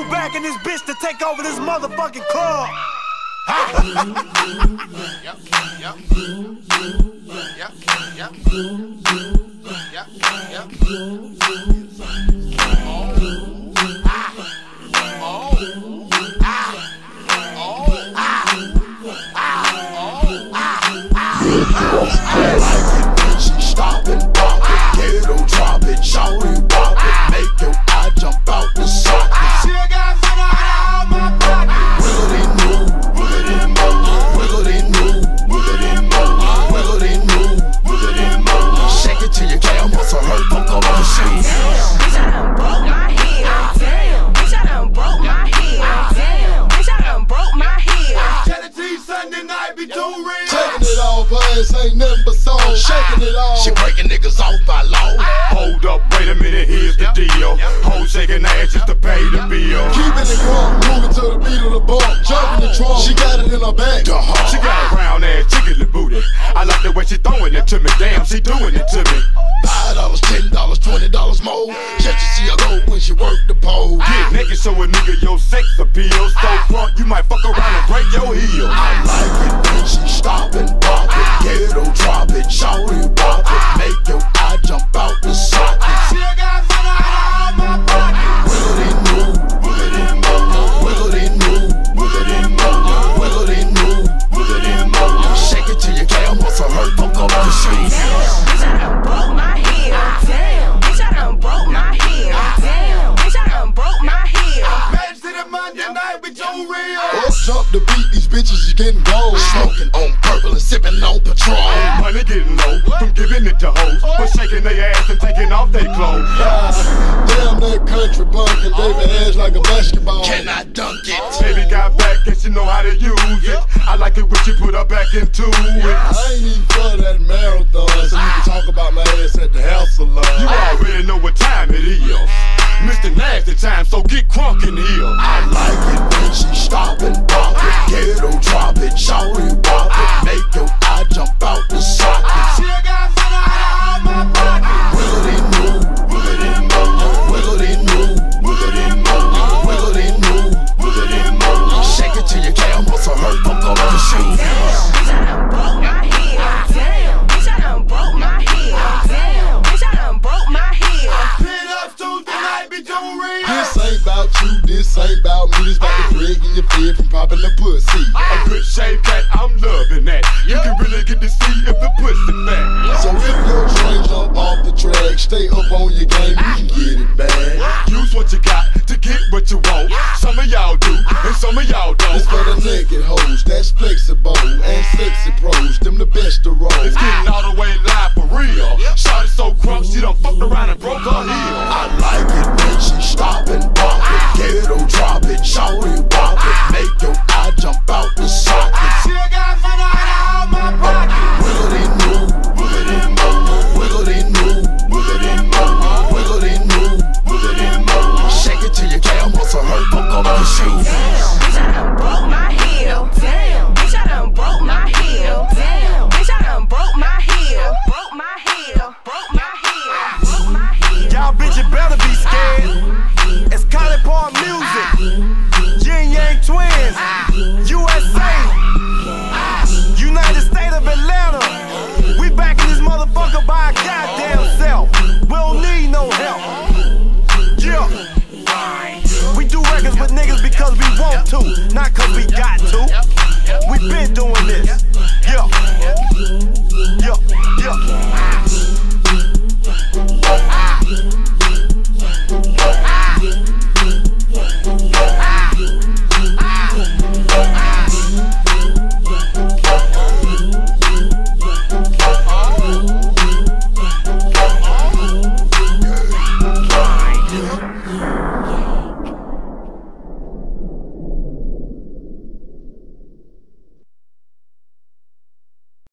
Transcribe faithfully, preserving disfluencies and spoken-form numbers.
back in this bitch to take over this motherfucking club. Yep, yep, yep, yep, yep, yep, oh, ah, oh, ah, oh, ah, oh, ah, I like it when she stop and pop it, ghetto drop it, shout it, pop it, make your eye jump out the socket. She got money out of my pocket. Wiggle it, move, wiggle it, move, wiggle it, move, wiggle it, move, wiggle it, move, wiggle it, move. Shake it till your calf muscle hurt, don't go on the shoes. Bitch, I done broke my heel. Damn, bitch, I done broke my heel. Damn, bitch, I done broke my heel. Kennedy Sunday night be too real. Taking it all, players ain't nothing but song. Shaking it all. She breaking niggas off by law. Hold up, wait a minute, here's the deal. Hoes shaking ass just to pay the bill. Keeping it crunk, moving to the beat of the bump. Jumping the trunk, she got it in her back. She got a round ass chicken booty. I like the way she throwing it to me. Damn, she doing it to me. Five dollars, ten dollars, twenty dollars more. Just to see her go when she work the pole. Get naked, show a nigga your sex appeal. So front, you might fuck around and break your heel. I like it when she stop and pop it, ghetto drop it, shout it, pop it, make your eye jump out the socket. She got money out of my pocket. Wiggle it, move, wiggle it, move, wiggle it, move, wiggle it, move, wiggle it, move, wiggle it, move. Shake it till your calf muscle hurt, don't go on the shoes. Bitch, I done broke my heel. Damn, bitch, I done broke my heel. Damn, bitch, I done broke my heel. Made it to the Monday night be too real. Up jump the beat, these bitches is getting gold. Smoking on purple and sipping on Patron. Money getting low from giving it to hoes, but shaking their ass and taking off their clothes. Damn, that country bunkin', baby ass like a basketball. Can I dunk it? Baby got back and she know how to use it. I like it when she put her back into it. I ain't even for that marathon, so you can talk about my ass at the house salon. You already know what time it is. Mister Nasty time, so get crunk in here. I like it when she stop and pop it, ghetto drop it, shout it, pop it, make your eye jump out the socket. She got money out of my pocket. Wiggle it, move, wiggle it, move, wiggle it, move, wiggle it, move, wiggle it, move, wiggle it, move. Shake it till your calf muscle hurt, don't go on the shoes. Bitch, I done broke my heel. Damn, bitch, I done broke my heel. Damn, bitch, I done broke my heel. Pin up Tuesday night be too real. This ain't about you, this ain't about me. This about the Greg in your bed from popping the pussy. A good shape cat, I'm loving that. You can really get to see if the pussy fat. So if your train jump off the track, stay up on your game, you can get it back. Use what you got to get what you want. Some of y'all do, and some of y'all don't. It's for the naked hoes, that's flexible, and sexy pros, them the best of roll. It's getting all the way live for real. Shawty so crunk, she done fucked around and broke her heel. I like it when she stop and pop it, ghetto drop it, shout it, pop it, make your eye jump out the socket. She got money out of my pocket. Wiggle it, move, wiggle it, move, wiggle it, move, wiggle it, move, wiggle it, move, wiggle it, move. Shake it till your calf muscle hurt, don't go on the shoes. Damn, bitch, I done broke my heel. Damn, bitch, I done broke my heel. Damn, bitch, I done broke my heel. Broke my heel. Broke my heel. Broke my heel. Y'all bitches better be scared. It's College Park music. Ying Yang twins. U S A. United States of Atlanta. We back in this motherfucker by our goddamn self. We don't need no help. Yeah. We do records with niggas because we want to, not cause we got to. We been doing this.